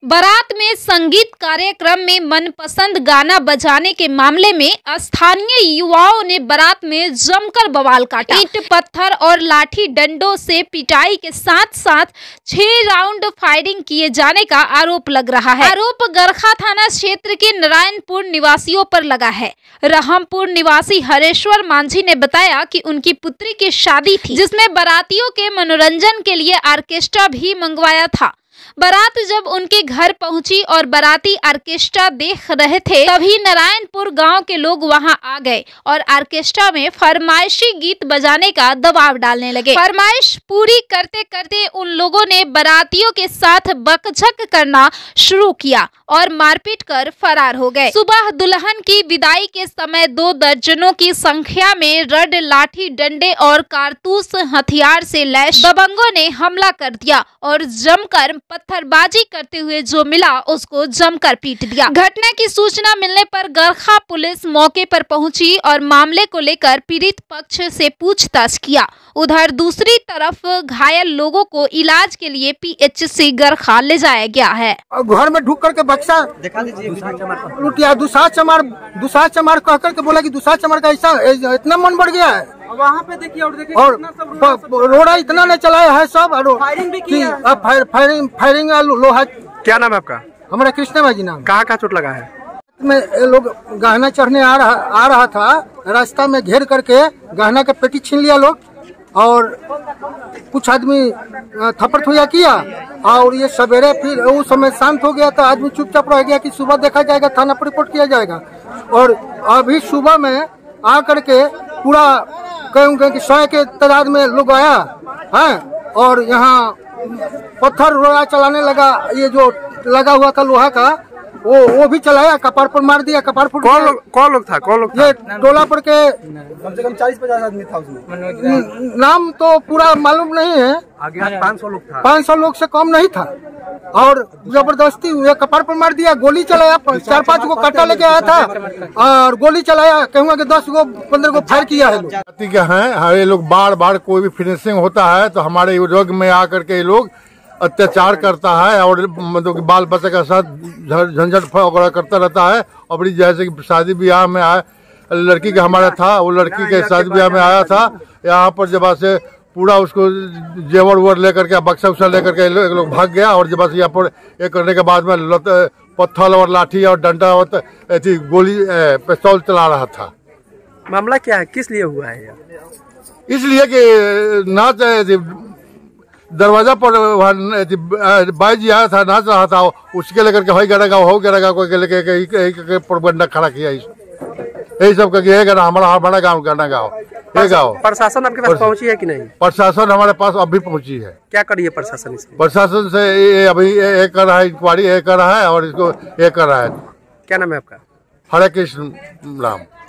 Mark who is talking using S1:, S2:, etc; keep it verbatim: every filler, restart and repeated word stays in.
S1: बारात में संगीत कार्यक्रम में मनपसंद गाना बजाने के मामले में स्थानीय युवाओं ने बारात में जमकर बवाल काटा। ईंट पत्थर और लाठी डंडों से पिटाई के साथ साथ छह राउंड फायरिंग किए जाने का आरोप लग रहा है। आरोप गरखा थाना क्षेत्र के नारायणपुर निवासियों पर लगा है। रहमपुर निवासी हरेश्वर मांझी ने बताया कि उनकी पुत्री की शादी थी, जिसमें बारातियों के मनोरंजन के लिए ऑर्केस्ट्रा भी मंगवाया था। बारात जब उनके घर पहुंची और बाराती ऑर्केस्ट्रा देख रहे थे, तभी नारायणपुर गांव के लोग वहां आ गए और ऑर्केस्ट्रा में फरमाइशी गीत बजाने का दबाव डालने लगे। फरमाइश पूरी करते करते उन लोगों ने बारातियों के साथ बकझक करना शुरू किया और मारपीट कर फरार हो गए। सुबह दुल्हन की विदाई के समय दो दर्जनों की संख्या में रड, लाठी, डंडे और कारतूस हथियार से लैस दबंगों ने हमला कर दिया और जमकर पत्थरबाजी करते हुए जो मिला उसको जमकर पीट दिया। घटना की सूचना मिलने पर गरखा पुलिस मौके पर पहुंची और मामले को लेकर पीड़ित पक्ष से पूछताछ किया। उधर दूसरी तरफ घायल लोगों को इलाज के लिए पीएचसी गरखा ले जाया गया है।
S2: घर में ढुक करके बक्सा दिखा दीजिए, लुटिया दूसरा चमार दूसरा चमार कह करके बोला कि दूसरा चमार का ऐसा इतना मन बढ़ गया है।
S3: वहाँ पे देखिए और देखिए
S2: और रोड़ा इतना नहीं चलाया है सब,
S3: फायरिंग भी की है।
S2: फायर, फायरिंग फायरिंग लोहा।
S3: क्या नाम है आपका?
S2: हमारा कृष्णा भाई नाम।
S3: कहाँ कहाँ चोट लगा है?
S2: में लोग गहना चढ़ने आ रहा आ रहा था, रास्ता में घेर करके गहना का पेटी छीन लिया लोग और कुछ आदमी थप्पड़ थोया किया और ये सवेरे फिर उस समय शांत हो गया तो आदमी चुपचाप रह गया कि सुबह देखा जाएगा, थाना पर रिपोर्ट किया जाएगा। और अभी सुबह में आ करके पूरा कहूँगा कि सौ के तादाद में लोग आया है और यहाँ पत्थर रोड़ा चलाने लगा। ये जो लगा हुआ था लोहा का वो वो भी चलाया, कपार पर मार दिया, कपार फूट।
S3: कौन लोग कौन लोग था कौन लोग था?
S2: ये टोला पर के
S4: कम से कम चालीस पचास आदमी था उसमें।
S2: नाम तो पूरा मालूम नहीं है।
S3: आगे पाँच सौ लोग था।
S2: पाँच सौ लोग से कम नहीं था और जबरदस्ती ये कपार पर मार दिया। गोली चलाया, चार पांच गो कट्टा लेके आया था और गोली चलाया, कहूँगा कि दस गो पंद्रह गो फायर किया है।
S5: जाति के हैं ये लोग, बार बार कोई भी फिनिशिंग होता है तो हमारे युग में आकर के ये लोग अत्याचार करता है और मतलब बाल बच्चे के साथ झंझट वगैरह करता रहता है। और बड़ी जैसे कि शादी ब्याह में आया लड़की का हमारा था, वो लड़की के शादी ब्याह में आया था यहाँ पर जब से पूरा उसको जेवर उवर लेकर के बक्सा उक्सा लेकर के लोग भाग गया और जब से यहाँ पर ये करने के बाद में पत्थर और लाठी और डंडा और ऐसी गोली पिस्तौल चला रहा था।
S3: मामला क्या है, किस लिए हुआ है?
S5: इसलिए कि नाच दरवाजा पर बाई जी आया था, नाच रहा था, उसके लेकर के हो गिरेगा हो गिरेगा कोई लेके प्रोपगंडा खड़ा किया। यही सब करके ये गाना हमारा हमारा गाँव गाना गाँव ये गाँव।
S3: प्रशासन आपके पास पहुंची है कि नहीं?
S5: प्रशासन हमारे पास अभी पहुंची है।
S3: क्या करिए प्रशासन इसमें?
S5: प्रशासन से ये अभी ये कर रहा है, इंक्वायरी ये कर रहा है और इसको ये कर रहा है।
S3: क्या नाम है आपका?
S5: हरे कृष्ण राम।